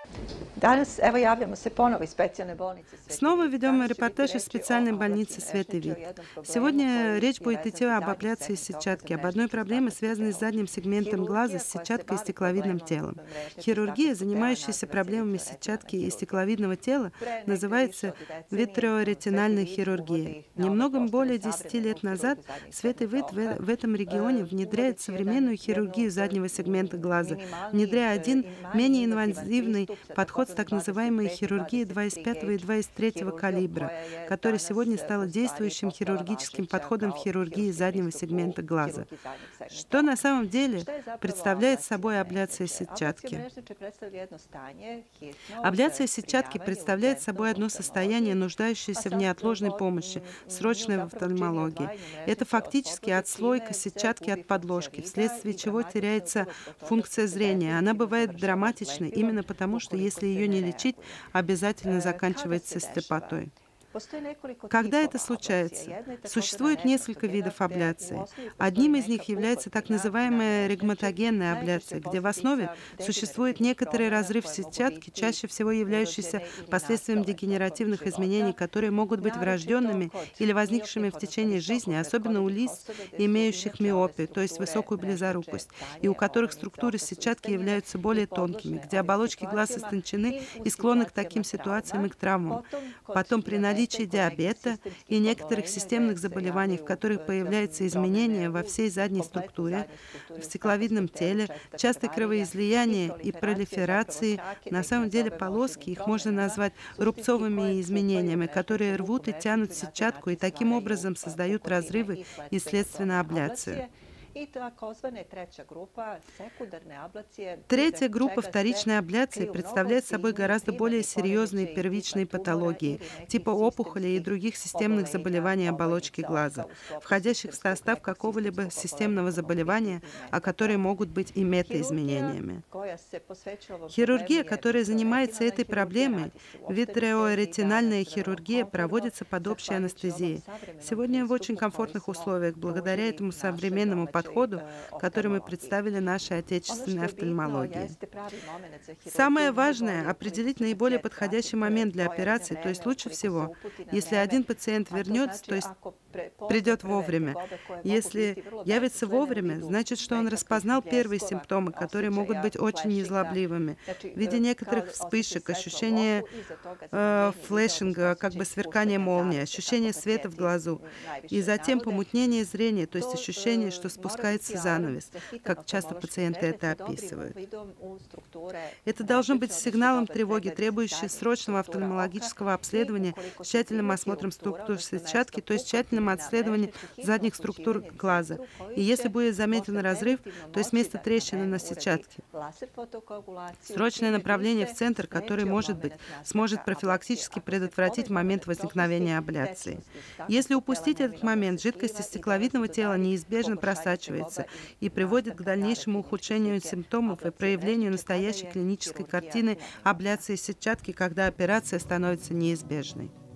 Danas, evo, javljamo se ponovo iz specijalne bolnice Sveti Снова Vid. ведем Danas će biti репортаж из reči o специальной ablaciji больницы Святый mešnice, o Вид. jednom problemu Сегодня koji речь je будет идти vezan za об zadnji абляции segment сетчатки, об dokazа одной mrežnih проблеме, sestaka связанной с tela. задним сегментом глаза Hirurgija с koja se сетчаткой и bavi стекловидным problemom телом. mrežnih Хирургия, sestaka tela, занимающаяся naziva se проблемами vitroretinalna сетчатки и hirurgija. стекловидного тела, Pre nekih više называется od decenije Sveti витреоретинальной Vid хирургией. uvodi na ove Немногом prostore более 10 savremenu лет назад hirurgiju zadnjeg Святый Вид segmenta oka, в этом регионе внедряет uvodeći jednu современную хирургию заднего сегмента глаза, minimalni, внедряя один manje менее invazivni инвазивный pristup sa подход с так takozvanom называемой 25 хирургией 23 25 и gauge 23 hirurgijom калибра, koja je которая danas сегодня u стала stvari действующим postala хирургическим važeća подходом в kao хирургии hirurški заднего pristup u сегмента глаза. hirurgiji zadnjeg segmenta Что на oka. самом деле Šta je zapravo представляет ablacija собой абляция mrežnice? Ablacija сетчатки? mrežnice predstavlja jedno stanje hitno Абляция сетчатки zbrinjavanje представляет собой urgentno u одно состояние, oftalmologiji, нуждающееся в a неотложной помощи, nju срочной в zapravo čini офтальмологии. odvajanje Это mrežnice od фактически podloge, отслойка time se сетчатки gubi от подложки, funkcija vida вследствие i чего dramatično теряется upravo zbog toga što функция se зрения. Она definitivno бывает završava драматичной slepilom именно потому, что ukoliko если se ее ne не лечить, reaguje. обязательно Kada заканчивается se dešava? слепотой. Postoji nekoliko Когда это tipova ablacije. случается? Jedna je takozvana Существует несколько regmatogena, видов gde u абляции. osnovi Одним postoji из них neka является так pukotina na называемая mrežnici, регматогенная najčešće абляция, где в основе posljedica существует degenerativnih некоторый promena разрыв koje mogu сетчатки, biti чаще всего являющийся prirođene ili последствием nastale tokom дегенеративных изменений, života, которые могут быть naročito врожденными kod или возникшими miopnih, в odnosno течение жизни, visoko особенно у kratkovidih лиц, osoba gde su имеющих inače ove миопию, то есть strukture высокую nešto близорукость, и у tanje, которых ovojnice структуры oka su сетчатки istenjene являются i более тонкими, podložne где ovim оболочки глаз situacijama, истончены tim u и склонны к таким situacijama ситуациям и trauma, к травмам. kod Потом при dijabeta наличии i kod nekih диабета и sistemskih некоторых oboljenja gde системных se заболеваний, в javljaju которых появляются изменения promene во u всей задней kompletnoj структуре, zadnjoj strukturi в u стекловидном stakastom telu, теле, česta частое krvarenja i кровоизлияние и proliferacija zapravo пролиферации. čake, На da ih самом деле nazovemo полоски, ozbiljnim их можно promenama, назвать suštinski koje рубцовыми pupaju изменениями, mrežnicu, которые vuku рвут и mrežnicu тянут i na taj сетчатку и način таким stvaraju образом создают pukotine разрывы i и, следствие следственно, toga абляцию. ablacije. I takozvane treća grupa, sekundarne ablacije, Третья iza группа čega se вторичной абляции kriju mnogo представляет собой ozbiljnije гораздо более primarni серьезные poremećaji первичные tipa tumora патологии, ili nekih типа опухолей и sistemskih других системных oboljenja заболеваний оболочки ovojnica глаза, oka u sklopu входящих в sistemskog состав nekog какого-либо sistemskog системного oboljenja, to mogu biti заболевания, i а которые metastaz. могут быть и Hirurgija метаизменениями. koja se posvećuje ovom problemu Хирургия, je которая занимается vitreoretinalna этой hirurgija, проблемой, radi se u opštoj anesteziji, витреоретинальная danas vrlo хирургия, komfortno, проводится под общей zahvaljujući ovom анестезией. savremenom Сегодня в очень pristupu koji комфортных smo условиях, благодаря pružili этому našoj современному domaćoj подходу, который мы oftalmologiji. представили нашей Ono отечественной što je bitno офтальмологии. jeste pravi moment za Самое hirurgiju, важное– najbolje определить ukoliko se наиболее pacijent подходящий vrati момент для brojanje операции, то есть vreme, лучше ukoliko se всего, uputi na если vreme, один пациент a to вернется, то znači есть ako prepozna придет prve вовремя. tegobe koje mogu Если biti vrlo явится besmislene u вовремя, vidu значит, что он nekakvih распознал первые bljeskova, симптомы, которые могут osjećaja, быть очень flashinga, незлобливыми, znači в виде kao некоторых osjećaj вспышек, svetla u ощущение oku, iza toga zamagljenje vida, odnosno флешинга, как бы osjećaj сверкания spuštanja молнии, zavese, ощущение kako света в pacijenti глазу, и najviše затем navode. помутнение зрения, то есть To ощущение, что mora biti спускается alarm занавес, za hitan как часто oftalmološki пациенты pregled это sa dobrim описывают. uvidom u strukture Это должно быть mrežnice, odnosno сигналом dobar тревоги, pregled требующий zadnjih срочного struktura oka офтальмологического i обследования ukoliko с se тщательным primeti осмотром ruptura, структур odnosno сетчатки, mesto то есть тщательным pukotine na обследованием mrežnici, hitno задних структур upućivanje глаза. centru koji И если će будет заметен posle разрыв, preventivno то есть moći место da na трещины vreme на uradi сетчатке, laser fotokoagulaciju, срочное čime bi направление в se центр, который, sprečio может быть, moment nastanka сможет ablacije. профилактически Ako se предотвратить ovaj момент moment возникновения propusti, абляции. tečnost iz Если stakastog tela упустить этот neminovno момент, se жидкость из sliva i dolazi стекловидного do тела daljih неизбежно pogoršanja просачивается tegoba и i приводит к nastanka дальнейшему negativne ухудшению slike симптомов и ablacije проявлению mrežnice kada настоящей je клинической hirurgija картины neophodna. абляции сетчатки, когда операция становится неизбежной.